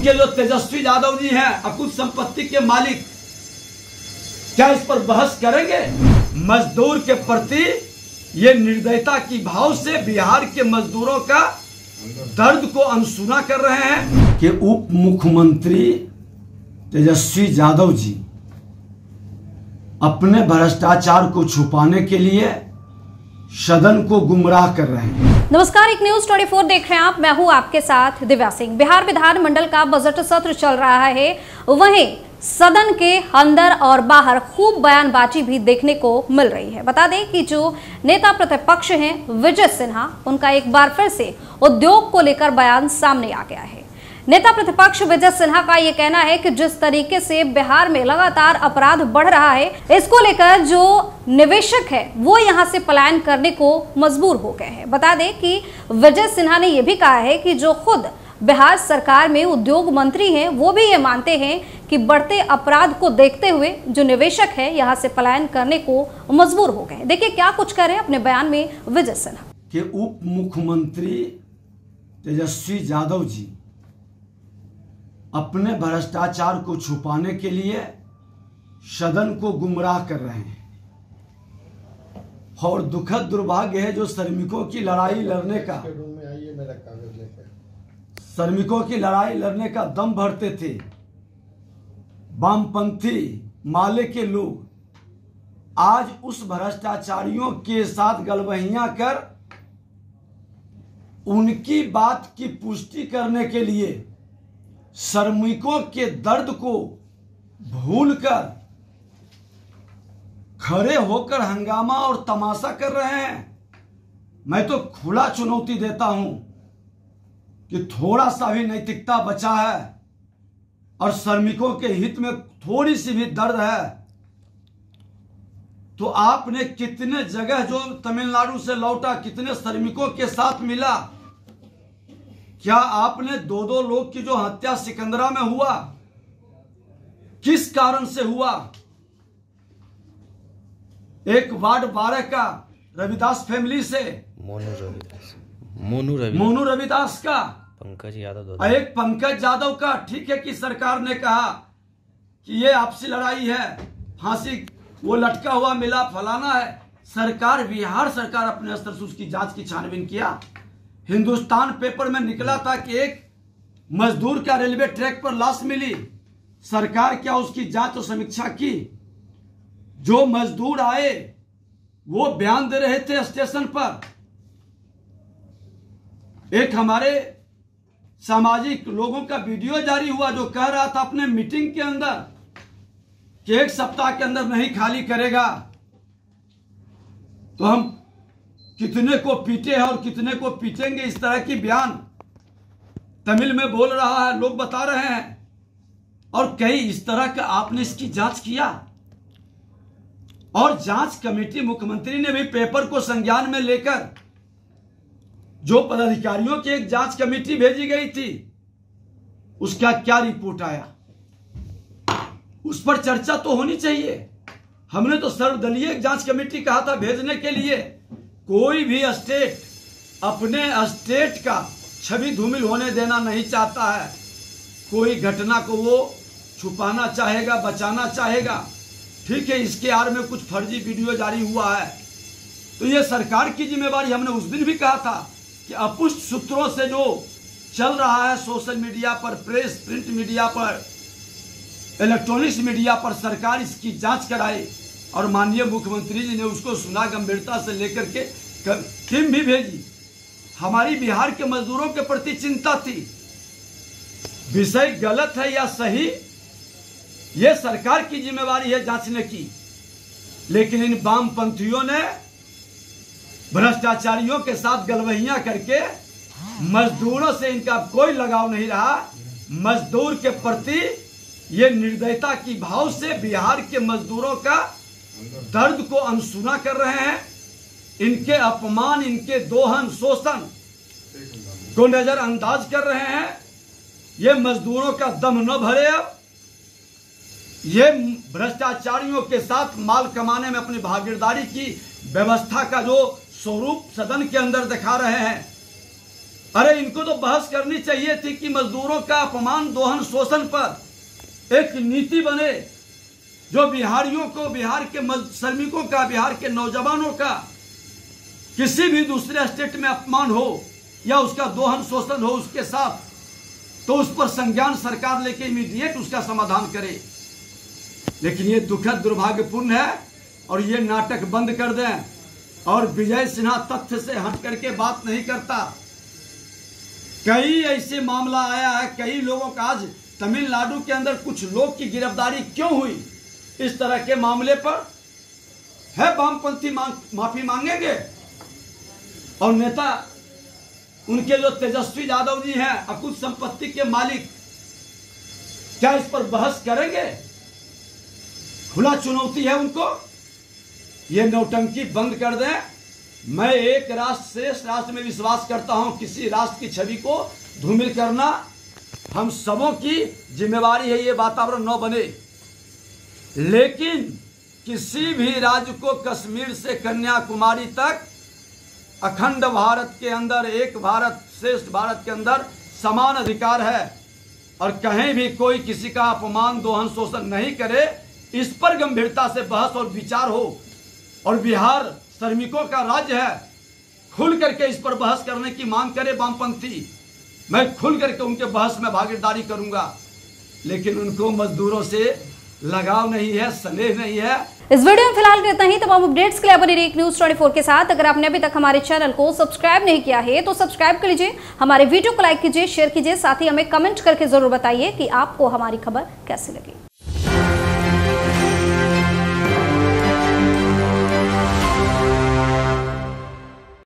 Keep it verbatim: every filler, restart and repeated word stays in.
इनके जो तेजस्वी यादव जी हैं अकुत संपत्ति के मालिक, क्या इस पर बहस करेंगे? मजदूर के प्रति ये निर्दयता की भाव से बिहार के मजदूरों का दर्द को अनसुना कर रहे हैं कि उप मुख्यमंत्री तेजस्वी यादव जी अपने भ्रष्टाचार को छुपाने के लिए सदन को गुमराह कर रहे हैं। नमस्कार, एक न्यूज चौबीस देख रहे हैं आप। मैं हूं आपके साथ दिव्या सिंह। बिहार विधानमंडल का बजट सत्र चल रहा है, वहीं सदन के अंदर और बाहर खूब बयानबाजी भी देखने को मिल रही है। बता दें कि जो नेता प्रतिपक्ष हैं विजय सिन्हा, उनका एक बार फिर से उद्योग को लेकर बयान सामने आ गया है। नेता प्रतिपक्ष विजय सिन्हा का यह कहना है कि जिस तरीके से बिहार में लगातार अपराध बढ़ रहा है, इसको लेकर जो निवेशक है वो यहां से पलायन करने को मजबूर हो गए हैं। बता दें कि विजय सिन्हा ने यह भी कहा है कि जो खुद बिहार सरकार में उद्योग मंत्री हैं वो भी ये मानते हैं कि बढ़ते अपराध को देखते हुए जो निवेशक है यहां से पलायन करने को मजबूर हो गए। देखिए क्या कुछ कह रहे हैं अपने बयान में विजय सिन्हा। कि उप मुख्यमंत्री तेजस्वी यादव जी अपने भ्रष्टाचार को छुपाने के लिए सदन को गुमराह कर रहे हैं और दुखद दुर्भाग्य है जो श्रमिकों की लड़ाई लड़ने का श्रमिकों की लड़ाई लड़ने का दम भरते थे वामपंथी माले के लोग, आज उस भ्रष्टाचारियों के साथ गलबहियां कर उनकी बात की पुष्टि करने के लिए श्रमिकों के दर्द को भूलकर खड़े होकर हंगामा और तमाशा कर रहे हैं। मैं तो खुला चुनौती देता हूं कि थोड़ा सा भी नैतिकता बचा है और श्रमिकों के हित में थोड़ी सी भी दर्द है तो आपने कितने जगह जो तमिलनाडु से लौटा कितने श्रमिकों के साथ मिला, क्या आपने दो दो लोग की जो हत्या सिकंदरा में हुआ किस कारण से हुआ? एक वार्ड बारह का रविदास फैमिली से मोनू रविदास मोनू रविदास मोनू रविदास का, पंकज यादव, और एक पंकज यादव का। ठीक है कि सरकार ने कहा कि ये आपसी लड़ाई है, फांसी वो लटका हुआ मिला, फलाना है। सरकार, बिहार सरकार अपने स्तर से उसकी जांच की छानबीन किया। हिंदुस्तान पेपर में निकला था कि एक मजदूर का रेलवे ट्रैक पर लाश मिली, सरकार क्या उसकी जांच और समीक्षा की? जो मजदूर आए वो बयान दे रहे थे स्टेशन पर। एक हमारे सामाजिक लोगों का वीडियो जारी हुआ जो कह रहा था अपने मीटिंग के अंदर कि एक सप्ताह के अंदर नहीं खाली करेगा तो हम कितने को पीटे हैं और कितने को पीटेंगे। इस तरह की बयान तमिल में बोल रहा है, लोग बता रहे हैं। और कई इस तरह का आपने इसकी जांच किया और जांच कमेटी मुख्यमंत्री ने भी पेपर को संज्ञान में लेकर जो पदाधिकारियों की एक जांच कमेटी भेजी गई थी उसका क्या रिपोर्ट आया, उस पर चर्चा तो होनी चाहिए। हमने तो सर्वदलीय जांच कमेटी कहा था भेजने के लिए। कोई भी स्टेट अपने स्टेट का छवि धूमिल होने देना नहीं चाहता है। कोई घटना को वो छुपाना चाहेगा, बचाना चाहेगा। ठीक है, इसके आड़ में कुछ फर्जी वीडियो जारी हुआ है तो ये सरकार की जिम्मेवारी। हमने उस दिन भी कहा था कि अपुष्ट सूत्रों से जो चल रहा है सोशल मीडिया पर, प्रेस, प्रिंट मीडिया पर, इलेक्ट्रॉनिक्स मीडिया पर, सरकार इसकी जांच कराए। और माननीय मुख्यमंत्री जी ने उसको सुना, गंभीरता से लेकर के टीम भी भेजी। हमारी बिहार के मजदूरों के प्रति चिंता थी। विषय गलत है या सही, यह सरकार की जिम्मेवारी है जांचने की। लेकिन इन वामपंथियों ने भ्रष्टाचारियों के साथ गलबहियां करके मजदूरों से इनका कोई लगाव नहीं रहा। मजदूर के प्रति ये निर्दयता की भाव से बिहार के मजदूरों का दर्द को अनसुना कर रहे हैं। इनके अपमान, इनके दोहन, शोषण को नजरअंदाज कर रहे हैं। ये मजदूरों का दम न भरे, अब ये भ्रष्टाचारियों के साथ माल कमाने में अपनी भागीदारी की व्यवस्था का जो स्वरूप सदन के अंदर दिखा रहे हैं। अरे इनको तो बहस करनी चाहिए थी कि मजदूरों का अपमान, दोहन, शोषण पर एक नीति बने, जो बिहारियों को, बिहार के श्रमिकों का, बिहार के नौजवानों का किसी भी दूसरे स्टेट में अपमान हो या उसका दोहन, शोषण हो उसके साथ, तो उस पर संज्ञान सरकार लेके इमीडिएट उसका समाधान करे। लेकिन ये दुखद, दुर्भाग्यपूर्ण है और ये नाटक बंद कर दें। और विजय सिन्हा तथ्य से हट करके बात नहीं करता। कई ऐसे मामला आया है, कई लोगों का, आज तमिलनाडु के अंदर कुछ लोग की गिरफ्तारी क्यों हुई इस तरह के मामले पर है? वामपंथी मांग, माफी मांगेंगे और नेता उनके जो तेजस्वी यादव जी हैं, अकुत संपत्ति के मालिक, क्या इस पर बहस करेंगे? खुला चुनौती है उनको। ये नौटंकी बंद कर दें। मैं एक राष्ट्र श्रेष्ठ राष्ट्र में विश्वास करता हूं। किसी राष्ट्र की छवि को धूमिल करना हम सबों की जिम्मेवारी है, ये वातावरण न बने। लेकिन किसी भी राज्य को कश्मीर से कन्याकुमारी तक अखंड भारत के अंदर, एक भारत श्रेष्ठ भारत के अंदर समान अधिकार है और कहीं भी कोई किसी का अपमान, दोहन, शोषण नहीं करे। इस पर गंभीरता से बहस और विचार हो। और बिहार श्रमिकों का राज्य है, खुल करके इस पर बहस करने की मांग करे वामपंथी। मैं खुल करके उनके बहस में भागीदारी करूंगा। लेकिन उनको मजदूरों से लगाव नहीं है, स्नेह नहीं है। इस वीडियो में फिलहाल इतना ही। तमाम अपडेट्स के लिए बने रहिए न्यूज़ चौबीस के साथ। अगर आपने अभी तक हमारे चैनल को सब्सक्राइब नहीं किया है तो सब्सक्राइब कर लीजिए, हमारे वीडियो को लाइक कीजिए, शेयर कीजिए, साथ ही हमें कमेंट करके जरूर बताइए कि आपको हमारी खबर कैसी लगी।